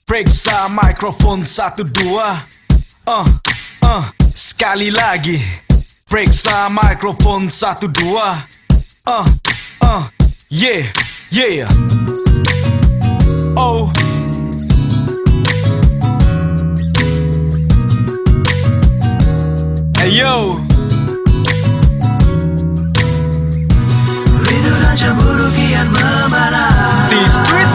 Periksa mikrofon 1, 2. Sekali lagi. Periksa mikrofon 1, 2. Yeah, yeah. Oh. Hey yo. Rindu dan cemburu kian membara Di street.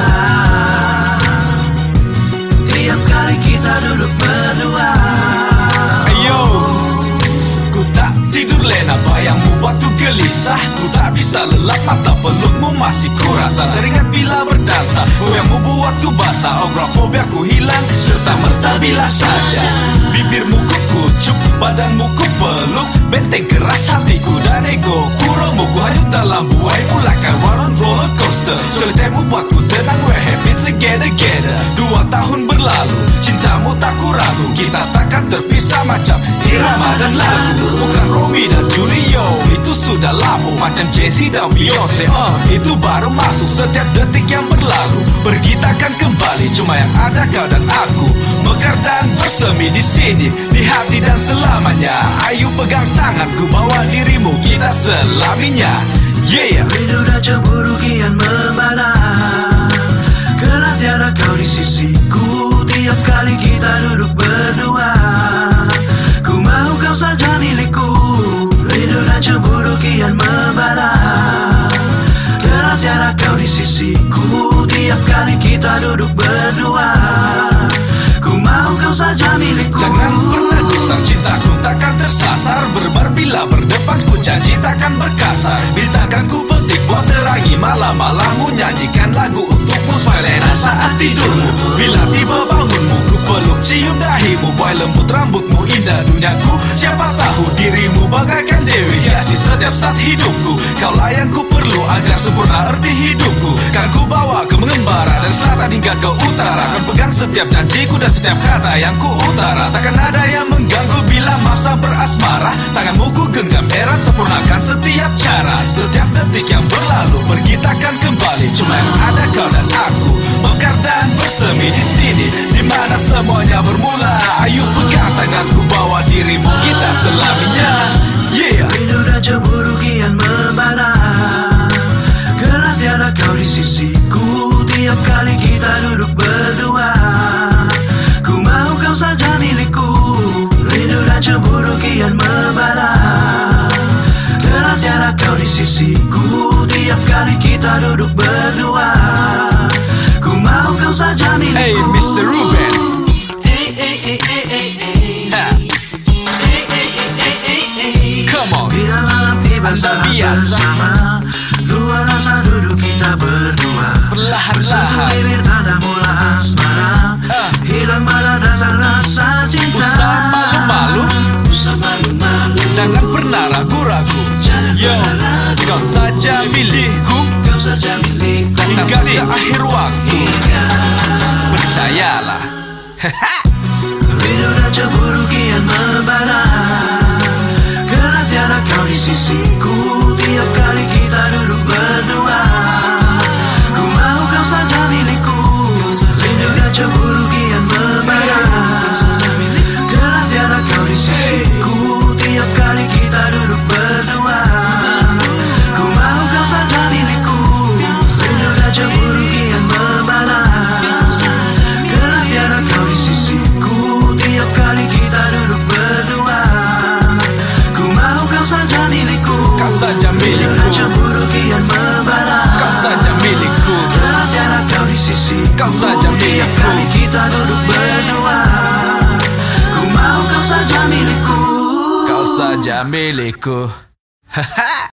Tiap kali kita duduk berdua. Ayo, ku tak tidur lena, bayangmu buatku gelisah. Ku tak bisa lelap mata, pelukmu masih kurasa. Teringat bila berdasar, goyangmu buatku basah. Agrafobia ku hilang, serta merta bila saja bibirmu ku kucup, badanmu ku peluk. Benteng keras hatiku dan ego ku remuk. Ku hanyut dalam buaimu lakar warung roller coaster. Ceritemu buatku tenang, we're happy together. 2 tahun berlalu, cintamu tak ku ragu. Kita takkan terpisah macam irama dan lagu. Bukan Romeo dan Julio, itu sudah lama. Macam Jay-Z dan Beyonce, itu baru masuk. Setiap detik yang berlalu, pergi takkan kembali. Cuma yang ada kau dan aku, mekar dan bersemi di sini, di hati dan selamanya. Ayo pegang tanganku, bawa dirimu, kita selaminya. Yeah. Rindu dan cemburu kian membara, kerana tiada kau di sisiku. Tiap kali kita duduk berdua, ku mau kau saja milikku. Rindu dan cemburu kian membara, kerana tiada kau di sisiku. Tiap kali kita duduk berdua, ku mau kau saja milikku. Jangan pernah gusar, cintaku takkan tersasar. Berbar bila berdepan, ku janji takkan berkasar. Bintang kan ku petik buat terangi malam-malammu. Nyanyikan lagu untukmu, smile saat tidurmu. Bila tiba bangunmu, ku peluk cium dahimu. Boy lembut rambutmu, indah duniaku. Siapa tahu dirimu bagaikan dewi, hiasi setiap saat hidupku. Kaulah yang ku perlu agar sempurna arti hidupku. Kan ku bawa ke mengembara, dari selatan hingga ke utara. Kan pegang setiap janjiku dan setiap kata yang ku utara. Takkan ada yang mengganggu bila masa berasmara. Tanganmu ku genggam erat, sempurnakan setiap cara. Setiap detik yang berlalu, pergi takkan kembali. Cuma yang ada kau dan aku, mekar dan bersemi di sini, di mana semuanya bermula. Ayo pegang tanganku, bawa dirimu, kita selaminya. Yeah. Rindu dan cemburu kian membara, kerana tiada kau di sisiku. Tiap kali kita duduk berdua, ku mau kau saja milikku. Rindu dan cemburu kian membara, kerana tiada kau di sisiku. Tiap kali kita duduk berdua, ku mau kau saja milikku. Hey Mr. Ruben, come on. Bila malam tiba Anda saat biasa bersama, luar rasa duduk kita berdua. Perlahan-lahan, Bibir tanda mula asmara, hilang marah datang rasa cinta. usah malu-malu, Usah malu-malu, jangan pernah ragu-ragu. Yo, kau saja milikku, kau saja milikku. hingga ke akhir waktu. Percayalah. Rindu dan cemburu kian membara, kerana tiada kau di sisiku. Tiap kali kita duduk berdua, ku mau kau saja milikku. Rindu dan cemburu kian membara, kerana tiada kau di sisiku. Tiap kali kita duduk berdua, ku mau kau saja milikku. Rindu dan cemburu kian membara, kerana tiada kau di sisiku. Tiap kali kita duduk berdua, ku mau kau saja milikku. Kau saja Rindu dan milikku, cemburu kian membara, kau saja milikku, kerana tiada kau di sisiku. kau saja Tiap milikku. kali kita duduk berdua, ku mau kau saja milikku. Kau saja milikku.